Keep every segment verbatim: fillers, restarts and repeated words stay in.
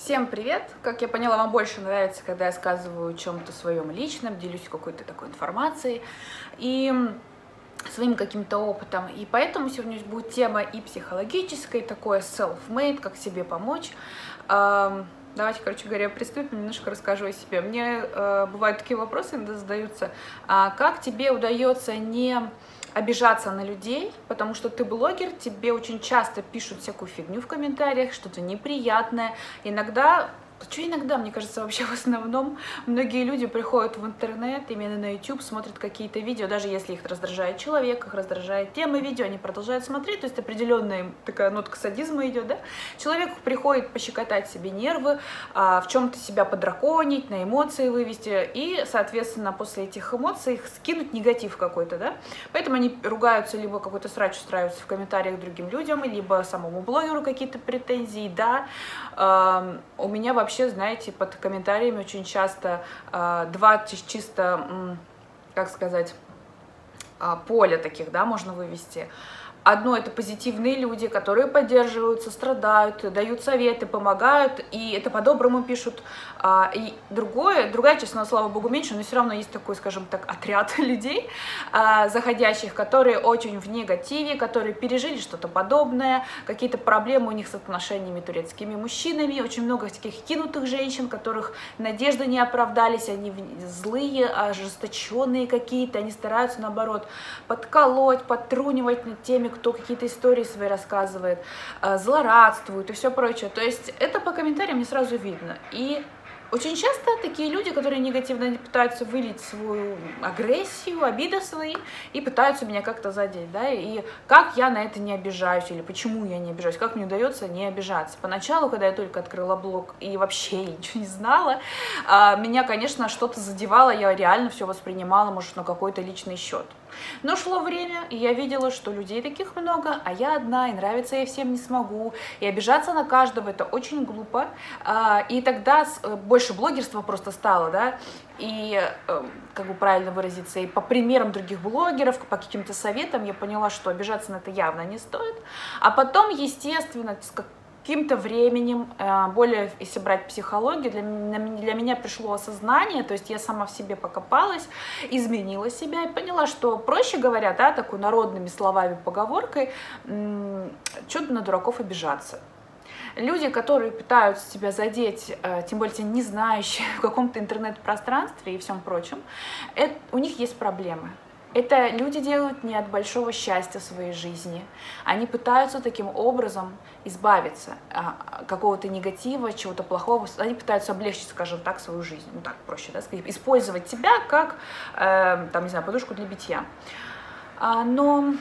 Всем привет! Как я поняла, вам больше нравится, когда я сказываю о чем-то своем личном, делюсь какой-то такой информацией и своим каким-то опытом. И поэтому сегодня будет тема и психологическая, и такое self-made, как себе помочь. Давайте, короче говоря, приступим, немножко расскажу о себе. Мне э, бывают такие вопросы, иногда задаются. А как тебе удается не обижаться на людей, потому что ты блогер, тебе очень часто пишут всякую фигню в комментариях, что-то неприятное. Иногда, что иногда, мне кажется, вообще в основном многие люди приходят в интернет, именно на YouTube, смотрят какие-то видео, даже если их раздражает человек, их раздражает тема видео, они продолжают смотреть, то есть определенная такая нотка садизма идет, да? Человек приходит пощекотать себе нервы, в чем-то себя подраконить, на эмоции вывести, и, соответственно, после этих эмоций их скинуть негатив какой-то, да? Поэтому они ругаются, либо какой-то срач устраиваются в комментариях другим людям, либо самому блогеру какие-то претензии, да? У меня вообще Вообще, знаете, под комментариями очень часто э, два чисто, как сказать, э, поля таких, да, можно вывести. Одно — это позитивные люди, которые поддерживают, сострадают, дают советы, помогают, и это по-доброму пишут. И другое, другая, честно, слава богу, меньше, но все равно есть такой, скажем так, отряд людей, заходящих, которые очень в негативе, которые пережили что-то подобное, какие-то проблемы у них с отношениями турецкими мужчинами, очень много таких кинутых женщин, которых надежды не оправдались, они злые, ожесточенные какие-то, они стараются, наоборот, подколоть, подтрунивать над теми, кто какие-то истории свои рассказывает, злорадствует и все прочее. То есть это по комментариям не сразу видно. И очень часто такие люди, которые негативно пытаются вылить свою агрессию, обиды свои, и пытаются меня как-то задеть, да, и как я на это не обижаюсь, или почему я не обижаюсь, как мне удается не обижаться. Поначалу, когда я только открыла блог и вообще ничего не знала, меня, конечно, что-то задевало, я реально все воспринимала, может, на какой-то личный счет. Но шло время, и я видела, что людей таких много, а я одна, и нравиться я всем не смогу, и обижаться на каждого — это очень глупо, и тогда больше блогерства просто стало, да, и, как бы правильно выразиться, и по примерам других блогеров, по каким-то советам я поняла, что обижаться на это явно не стоит, а потом, естественно, каким-то временем, более, если брать психологию, для, для меня пришло осознание, то есть я сама в себе покопалась, изменила себя и поняла, что, проще говоря, да, такой народными словами, поговоркой, что-то на дураков обижаться. Люди, которые пытаются тебя задеть, тем более не знающие в каком-то интернет-пространстве и всем прочем, это, у них есть проблемы. Это люди делают не от большого счастья в своей жизни. Они пытаются таким образом избавиться от какого-то негатива, чего-то плохого. Они пытаются облегчить, скажем так, свою жизнь. Ну так проще, да, сказать. Использовать тебя как, э, там, не знаю, подушку для битья. А, но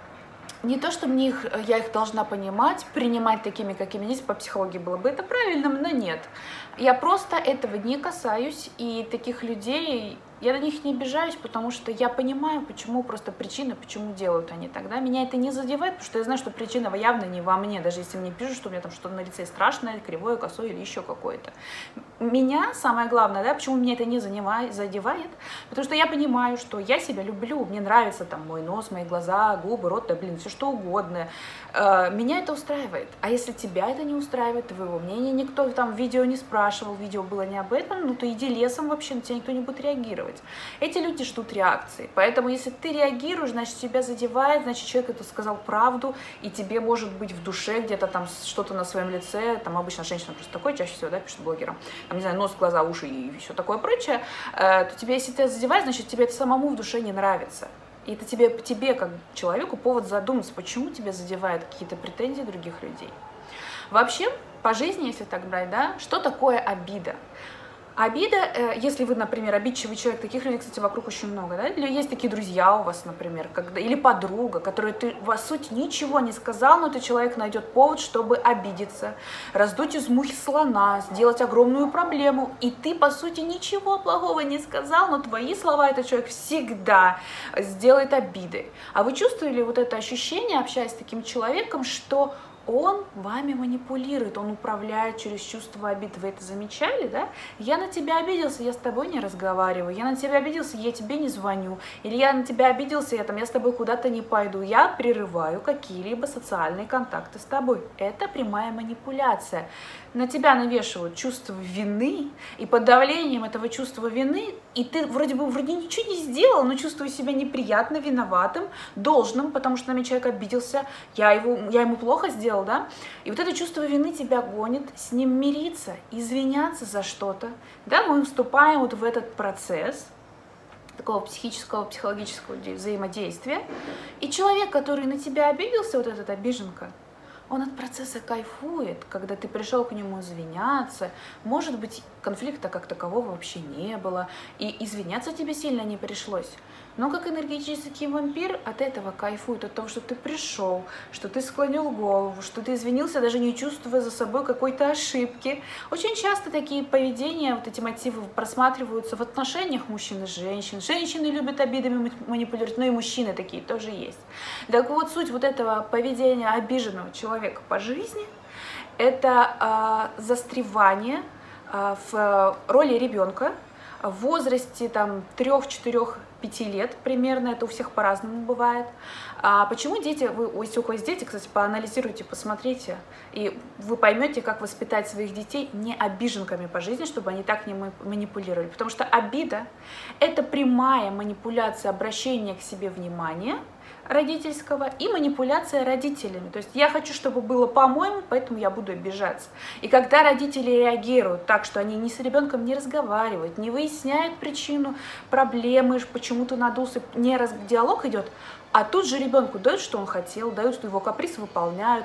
не то, что мне их, я их должна понимать, принимать такими, какими есть, по психологии было бы это правильным, но нет. Я просто этого не касаюсь, и таких людей, я на них не обижаюсь, потому что я понимаю, почему, просто причины, почему делают они тогда. Меня это не задевает, потому что я знаю, что причина явно не во мне, даже если мне пишут, что у меня там что-то на лице страшное, кривое, косое или еще какое-то. Меня, самое главное, да, почему меня это не задевает, потому что я понимаю, что я себя люблю, мне нравится там мой нос, мои глаза, губы, рот, да, блин, все что угодно. Меня это устраивает. А если тебя это не устраивает, твоего мнения никто там в видео не спрашивал, видео было не об этом, ну то иди лесом вообще, на тебя никто не будет реагировать. Эти люди ждут реакции, поэтому если ты реагируешь, значит тебя задевает, значит человек это сказал правду, и тебе может быть в душе где-то там что-то на своем лице, там обычно женщина просто такое, чаще всего, да, пишет блогерам, там, не знаю, нос, глаза, уши и все такое прочее, то тебе, если тебя задевает, значит тебе это самому в душе не нравится. И это тебе, тебе как человеку повод задуматься, почему тебя задевают какие-то претензии других людей. Вообще, по жизни, если так брать, да, что такое обида? Обида, если вы, например, обидчивый человек, таких людей, кстати, вокруг очень много, да? Или есть такие друзья у вас, например, когда, или подруга, которой ты, по сути, ничего не сказал, но этот человек найдет повод, чтобы обидеться, раздуть из мухи слона, сделать огромную проблему, и ты, по сути, ничего плохого не сказал, но твои слова этот человек всегда сделает обидой. А вы чувствовали вот это ощущение, общаясь с таким человеком, что он вами манипулирует, он управляет через чувство обид. Вы это замечали, да? Я на тебя обиделся, я с тобой не разговариваю. Я на тебя обиделся, я тебе не звоню. Или я на тебя обиделся, я, там, я с тобой куда-то не пойду. Я прерываю какие-либо социальные контакты с тобой. Это прямая манипуляция. на тебя навешивают чувство вины, и под давлением этого чувства вины, и ты вроде бы вроде ничего не сделал, но чувствуешь себя неприятно, виноватым, должным, потому что на меня человек обиделся, я, его, я ему плохо сделал, да? И вот это чувство вины тебя гонит, с ним мириться, извиняться за что-то, да? Мы вступаем вот в этот процесс такого психического, психологического взаимодействия, и человек, который на тебя обиделся, вот этот обиженка, он от процесса кайфует, когда ты пришел к нему извиняться. Может быть, конфликта как такового вообще не было, и извиняться тебе сильно не пришлось. Но как энергетический вампир от этого кайфует, от того, что ты пришел, что ты склонил голову, что ты извинился, даже не чувствуя за собой какой-то ошибки. Очень часто такие поведения, вот эти мотивы просматриваются в отношениях мужчин и женщин. Женщины любят обидами манипулировать, но и мужчины такие тоже есть. Так вот, суть вот этого поведения обиженного человека по жизни – это э, застревание э, в роли ребенка в возрасте там трёх-четырёх пяти лет примерно, это у всех по-разному бывает. А почему дети, вы, если у вас дети, кстати, поанализируйте, посмотрите, и вы поймете, как воспитать своих детей не обиженками по жизни, чтобы они так не манипулировали. Потому что обида – это прямая манипуляция обращения к себе внимания родительского и манипуляция родителями. То есть я хочу, чтобы было по-моему, поэтому я буду обижаться. И когда родители реагируют так, что они ни с ребенком не разговаривают, не выясняют причину проблемы, почему ты надулся, не раз... диалог идет, а тут же ребенку дают, что он хотел, дают, что его каприз выполняют.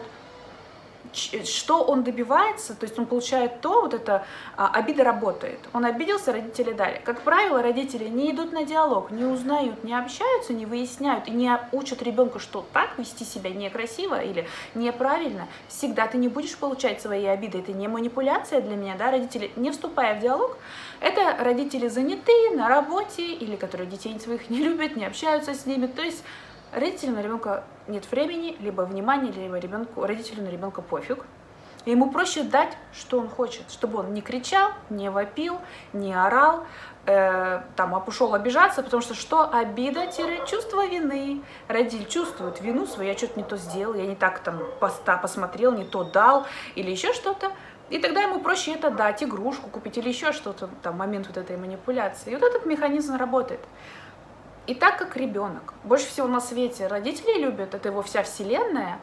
Что он добивается, то есть он получает то, вот это а, обида работает. Он обиделся, родители дали. Как правило, родители не идут на диалог, не узнают, не общаются, не выясняют и не учат ребенка, что так вести себя некрасиво или неправильно. Всегда ты не будешь получать свои обиды. Это не манипуляция для меня, да, родители, не вступая в диалог, это родители занятые на работе или которые детей своих не любят, не общаются с ними. То есть родителям на ребенка нет времени, либо внимания, либо ребенку, родителю на ребенка пофиг. И ему проще дать, что он хочет, чтобы он не кричал, не вопил, не орал, э, там, а пошел обижаться, потому что что? Обида-чувство вины. Родитель чувствует вину свою, я что-то не то сделал, я не так там поста посмотрел, не то дал или еще что-то. И тогда ему проще это дать, игрушку купить или еще что-то, там, момент вот этой манипуляции. И вот этот механизм работает. И так как ребенок больше всего на свете родители любят, это его вся вселенная,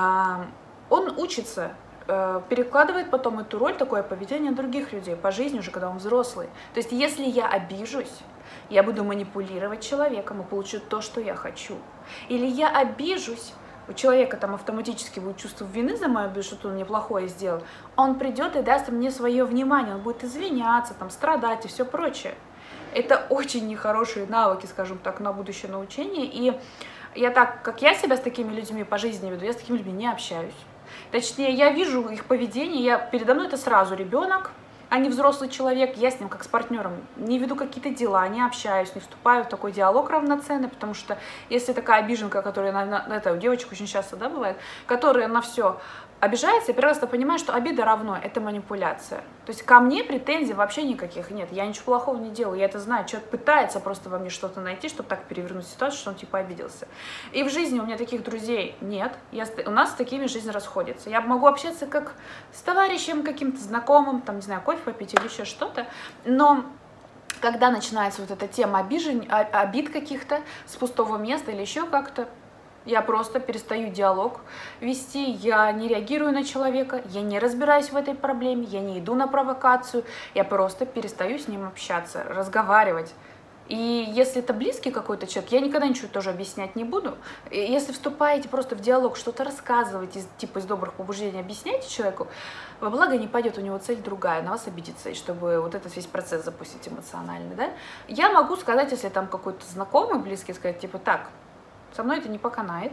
он учится, перекладывает потом эту роль, такое поведение других людей по жизни уже, когда он взрослый. То есть если я обижусь, я буду манипулировать человеком и получу то, что я хочу. Или я обижусь, у человека там автоматически будет чувство вины за мою обиду, что-то он мне плохое сделал, он придет и даст мне свое внимание, он будет извиняться, там, страдать и все прочее. Это очень нехорошие навыки, скажем так, на будущее научение. И я так, как я себя с такими людьми по жизни веду, я с такими людьми не общаюсь. Точнее, я вижу их поведение, я, передо мной это сразу ребенок, а не взрослый человек. Я с ним как с партнером не веду какие-то дела, не общаюсь, не вступаю в такой диалог равноценный, потому что если такая обиженка, которая, на, на, это у девочек очень часто, да, бывает, которая на все обижается, я прекрасно понимаю, что обида равно, это манипуляция. То есть ко мне претензий вообще никаких нет, я ничего плохого не делаю, я это знаю, человек пытается просто во мне что-то найти, чтобы так перевернуть ситуацию, что он типа обиделся. И в жизни у меня таких друзей нет, я, у нас с такими жизнь расходится. Я могу общаться как с товарищем каким-то знакомым, там, не знаю, кофе попить или еще что-то, но когда начинается вот эта тема обижен, обид каких-то с пустого места или еще как-то, я просто перестаю диалог вести, я не реагирую на человека, я не разбираюсь в этой проблеме, я не иду на провокацию, я просто перестаю с ним общаться, разговаривать. И если это близкий какой-то человек, я никогда ничего тоже объяснять не буду. И если вступаете просто в диалог, что-то рассказываете, типа из добрых побуждений объясняете человеку, во благо не пойдет, у него цель другая, на вас обидеться, и чтобы вот этот весь процесс запустить эмоциональный, да. Я могу сказать, если там какой-то знакомый, близкий, сказать, типа, так, со мной это не поканает,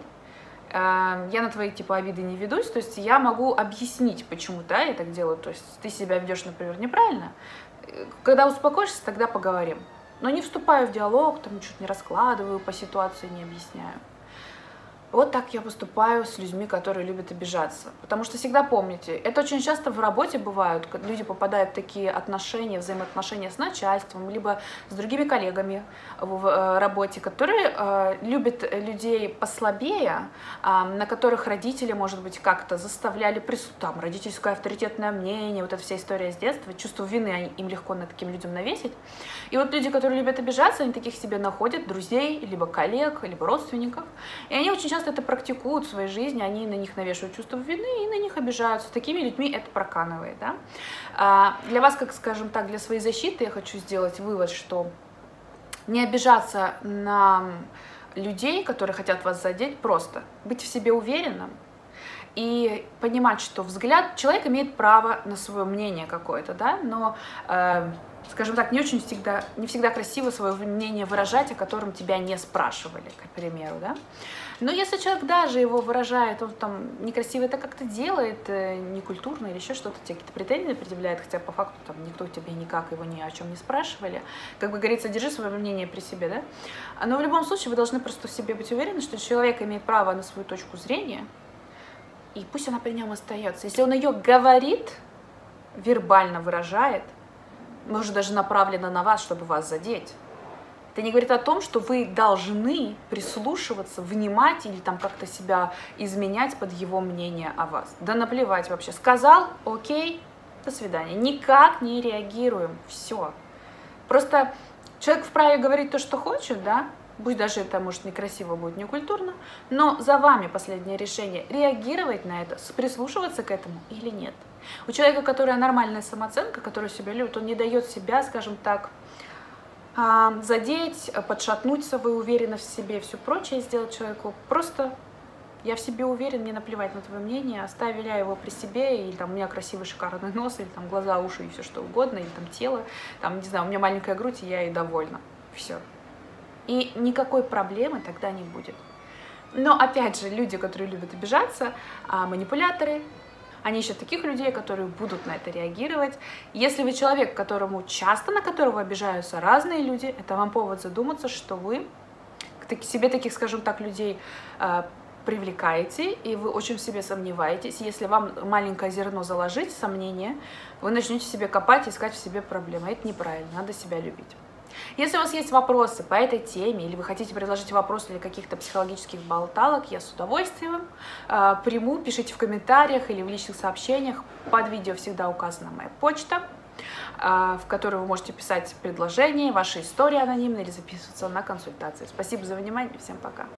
я на твои типа обиды не ведусь, то есть я могу объяснить, почему, да, я так делаю, то есть ты себя ведешь, например, неправильно, когда успокоишься, тогда поговорим, но не вступаю в диалог, там ничего не раскладываю, по ситуации не объясняю. Вот так я поступаю с людьми, которые любят обижаться. Потому что всегда помните, это очень часто в работе бывает, когда люди попадают в такие отношения, взаимоотношения с начальством, либо с другими коллегами в э, работе, которые э, любят людей послабее, э, на которых родители, может быть, как-то заставляли присутствовать, там, родительское авторитетное мнение, вот эта вся история с детства, чувство вины им легко над таким людям навесить. И вот люди, которые любят обижаться, они таких себе находят, друзей, либо коллег, либо родственников, и они очень часто это практикуют в своей жизни, они на них навешивают чувство вины и на них обижаются. С такими людьми это проканывает. Да? А для вас, как скажем так, для своей защиты я хочу сделать вывод, что не обижаться на людей, которые хотят вас задеть, просто быть в себе уверенным и понимать, что взгляд, человек имеет право на свое мнение какое-то, да, но э, скажем так, не очень всегда, не всегда красиво свое мнение выражать, о котором тебя не спрашивали, к примеру, да. Но если человек даже его выражает, он там некрасиво это как-то делает, некультурно или еще что-то, тебе какие-то претензии предъявляет, хотя по факту там никто тебе никак его ни о чем не спрашивали, как бы говорится, держи свое мнение при себе, да. Но в любом случае вы должны просто в себе быть уверены, что человек имеет право на свою точку зрения, и пусть она при нем остается. Если он ее говорит, вербально выражает, может, даже направлено на вас, чтобы вас задеть. Это не говорит о том, что вы должны прислушиваться, внимать или там как-то себя изменять под его мнение о вас. Да наплевать вообще. Сказал, окей, до свидания. Никак не реагируем. Все. Просто человек вправе говорить то, что хочет, да? Пусть даже это, может, некрасиво будет, некультурно, но за вами последнее решение, реагировать на это, прислушиваться к этому или нет. У человека, которая нормальная самооценка, который себя любит, он не дает себя, скажем так, задеть, подшатнуть свою уверенность в себе и все прочее сделать человеку. Просто я в себе уверен, мне наплевать на твое мнение, оставляю его при себе, или там у меня красивый шикарный нос, или там глаза, уши и все что угодно, или там тело, там, не знаю, у меня маленькая грудь, и я и довольна. Все. И никакой проблемы тогда не будет. Но опять же, люди, которые любят обижаться, манипуляторы, они ищут таких людей, которые будут на это реагировать. Если вы человек, которому часто, на которого обижаются разные люди, это вам повод задуматься, что вы к себе таких, скажем так, людей привлекаете, и вы очень в себе сомневаетесь. Если вам маленькое зерно заложить, сомнение, вы начнете себе копать, искать в себе проблемы. Это неправильно, надо себя любить. Если у вас есть вопросы по этой теме, или вы хотите предложить вопросы для каких-то психологических болталок, я с удовольствием э, приму, пишите в комментариях или в личных сообщениях. Под видео всегда указана моя почта, э, в которой вы можете писать предложения, ваши истории анонимно или записываться на консультации. Спасибо за внимание, всем пока.